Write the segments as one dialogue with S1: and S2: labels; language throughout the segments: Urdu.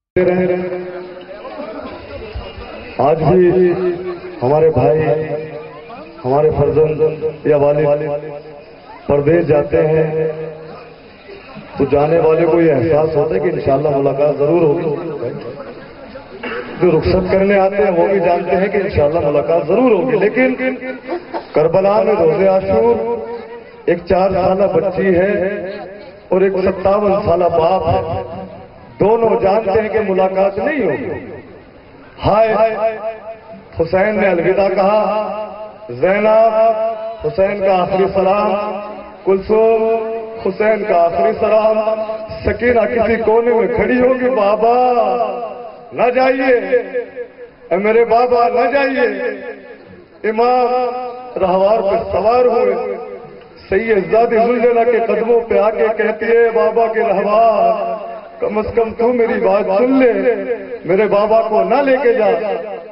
S1: آج بھی ہمارے بھائی ہمارے فرزند یا والد پردیس جاتے ہیں تو جانے والے کو یہ احساس ہوتا ہے کہ انشاءاللہ ملاقات ضرور ہوگی. جو رخصت کرنے آتے ہیں وہ بھی جانتے ہیں کہ انشاءاللہ ملاقات ضرور ہوگی. لیکن کربلا میں روز عاشور ایک 4 سالہ بچی ہے اور ایک 57 سالہ باپ ہے. دونوں جانتے ہیں کہ ملاقات نہیں ہوگی. ہائے حسین نے الوداع کہا، زینب حسین کا آخری سلام، کلثوم حسین کا آخری سلام. سکینہ کسی کونے میں کھڑی ہوگی، بابا نہ جائیے، اے میرے بابا نہ جائیے. امام راہوار پہ سوار ہوئے، سید زادی زلجلہ کے قدموں پہ آ کے کہتی ہے، بابا کے رہوار کم از کم تو میری بات سن لے، میرے بابا کو نہ لے کے جا.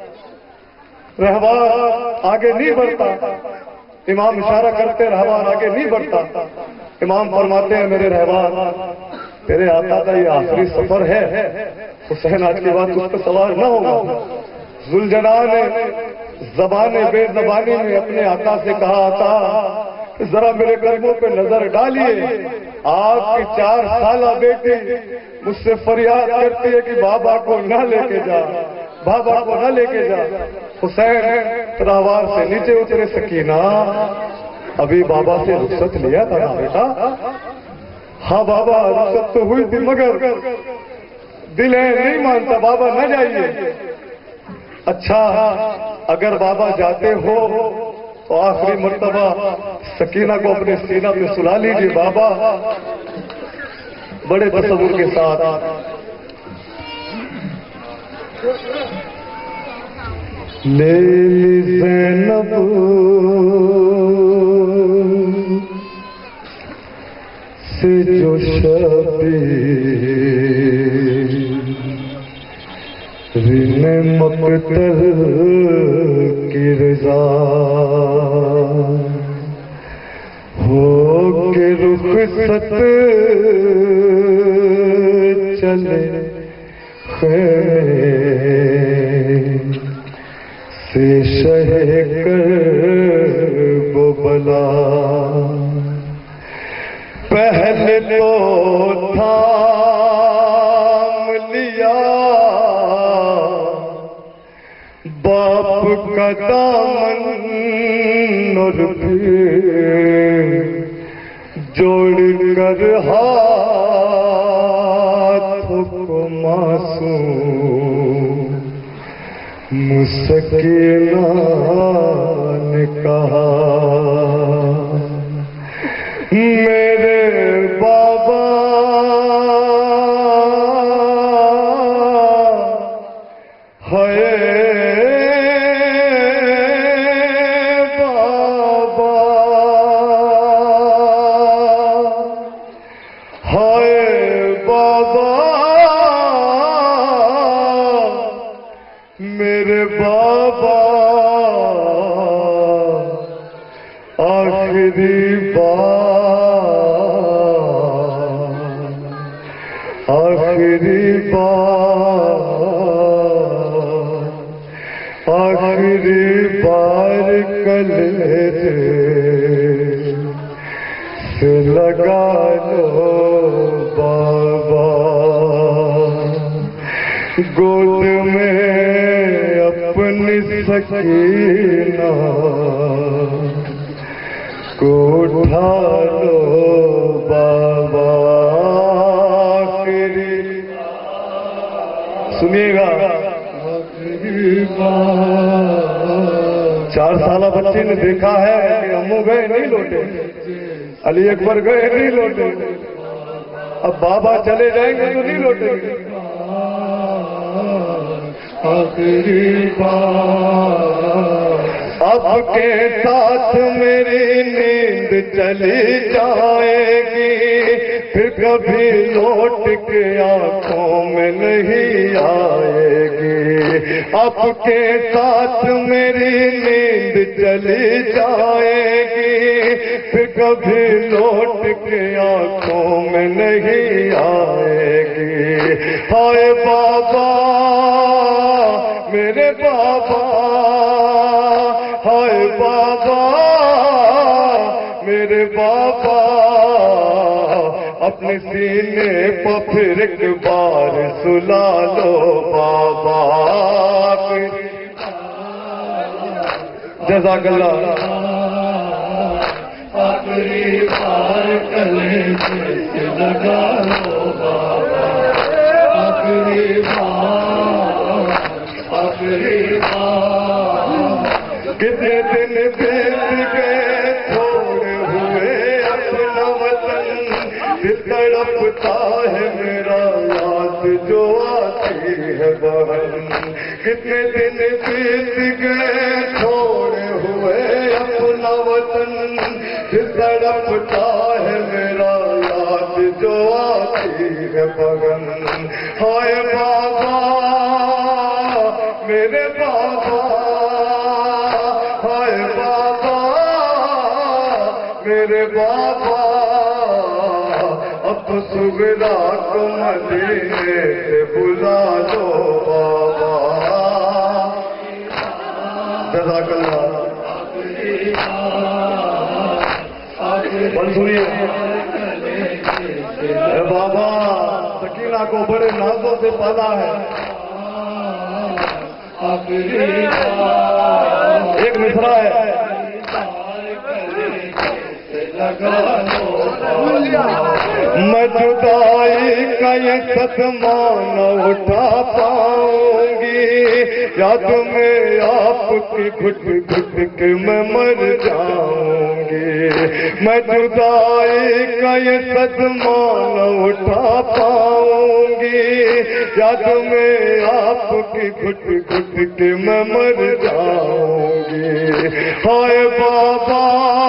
S1: رہوار آگے نہیں بڑھتا، امام اشارہ کرتے رہوار آگے نہیں بڑھتا. امام فرماتے ہیں، میرے رہوار تیرے آقا کا یہ آخری سفر ہے، حسین آج کے بعد اس پہ سوار نہ ہوگا. ذوالجلال نے زبان بے زبانی میں اپنے آقا سے کہا، آقا ذرا میرے قدموں پہ نظر ڈالیے. آپ کی 4 سالہ بیٹی مجھ سے فریاد کرتی ہے کہ بابا کو نہ لے کے جا، بابا کو نہ لے کے جا. حسین راہوار سے نیچے اترے، سکینہ ابھی بابا سے رخصت لیا تھا نا بیٹا؟ ہاں بابا رخصت تو ہوئی تھی، مگر دل ہے نہیں مانتا، بابا نہ جائیے. اچھا اگر بابا جاتے ہو تو آخری مرتبہ سکینہ کو اپنے سینہ پہ سلا لیجیے. بابا بڑے تصور کے ساتھ لیلی زینب سے جو شبیر مقتل کی رضا ہو کے رخصت چلے خیمے سے شہ کرب و بلا. پہلے تو تھام لیا باپ کا دامن اور پھر جوڑ کر ہاتھ کو معصوم مسکینہ نے کہا، میرے بابا ہے بابا، ہے بابا میرے بابا آخری بار، آخری بار، آخری بار کلیجے سے لگا لو بابا. گود میں اپنی سکینہ کو اٹھا لو بابا. سنیے گا، 4 سالہ بچے نے دیکھا ہے کہ امو گئے نہیں لوٹے، علی اکبر گئے نہیں لوٹے، اب بابا چلے جائیں گے تو نہیں لوٹیں گے. آخری بار اب کے ساتھ میری نیند چلی جائے گی، پھر کبھی لوٹ کے آنکھوں میں نہیں آئے گی. آپ کے ساتھ میری نیند چلی جائے گی، پھر کبھی لوٹ کے آنکھوں میں نہیں آئے گی۔ ہائے بابا میرے بابا، ہائے بابا میرے بابا، اپنے سینے پہ پھر ایک بار سلا لو بابا۔ جزاک اللہ۔ آخری بار گلے سے لگا لو بابا، آخری بار، آخری بار۔ کتنے دن بیت گئے چھوڑے ہوئے اپنا وطن، دل تڑپتا ہے میرا یاد جو آتی ہے بہن۔ کتنے دن بیت گئے چھوڑے ہوئے اپنا وطن، دل تڑپتا ہے میرا یاد جو آتی ہے بہن۔ ہائے بابا میرے بابا، ہائے بابا میرے بابا، اب صغرا کو مدینے سے بلا لو بابا۔ جزاک اللہ۔ سنیے بابا، سکینہ کو بڑے نازوں سے پالا ہے۔ ایک مصرع ہے، میں جدائی کا یہ صدمہ نہ اٹھا پاؤں گی، یاد میں آپ کی گھٹ گھٹ کے میں مر جاؤں گی۔ میں جدائی کا یہ صدمہ نہ اٹھا پاؤں گی، یاد میں آپ کی گھٹ گھٹ کے میں مر جاؤں گی۔ ہائے بابا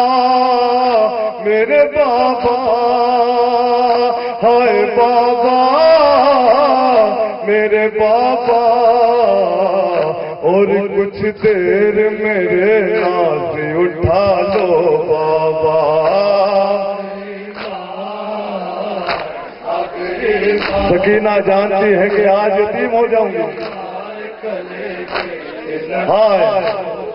S1: میرے بابا، ہائے بابا میرے بابا، اور کچھ دیر میرے ناز اٹھا لو بابا۔ سکینہ جانتی ہے کہ آج یتیم ہو جاؤں گی۔ ہائے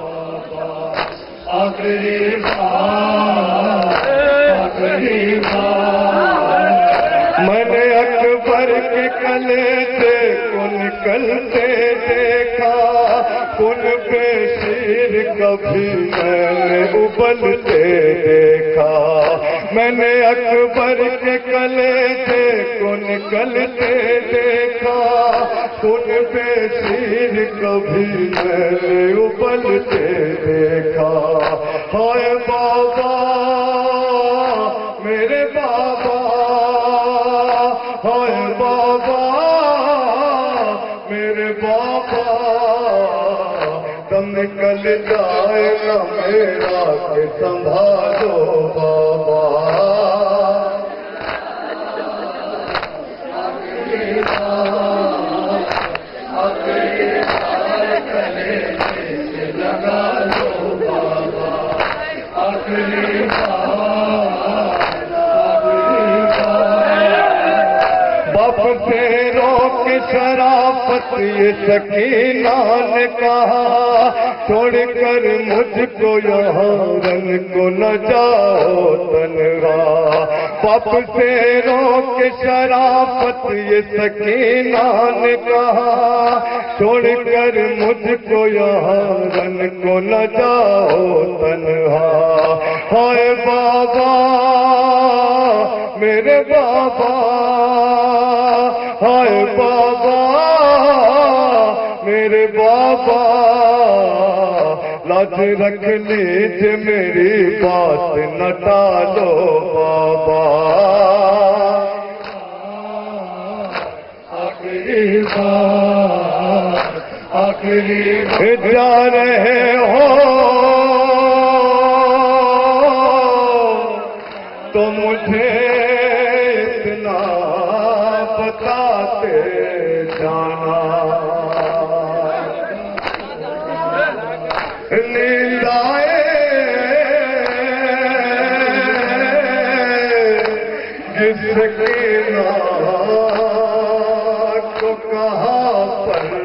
S1: آخری بار، آخری بار، میں نے اکبر کے کلیجے کو نکلتے دیکھا، خون پہ شیر کبھی میں نے ابلتے دیکھا۔ میں نے اکبر کے کلیجے کو نکلتے دیکھا، خون پہ شیر کبھی میں نے ابلتے دیکھا۔ ہائے بابا میرے بابا، ہائے بابا میرے بابا، تم نکل جائے گا میرا کہ سنبھالو بابا۔ باپ سے روک شرافت یہ سکینہ نے کہا، چھوڑ کر مجھ کو یہاں رن کو نہ جاؤ تنہا۔ باپ سے روک شرافت یہ سکینہ نے کہا، چھوڑ کر مجھ کو یہاں رن کو نہ جاؤ تنہا۔ ہائے بابا میرے بابا، ہائے بابا میرے بابا، لاج رکھ لیجیے میری بات نہ ٹالو بابا۔ آخری بار، آخری بار جا رہے ہو تو مجھے اتنا بتاتے جانا، سکینہ کو کہاں پر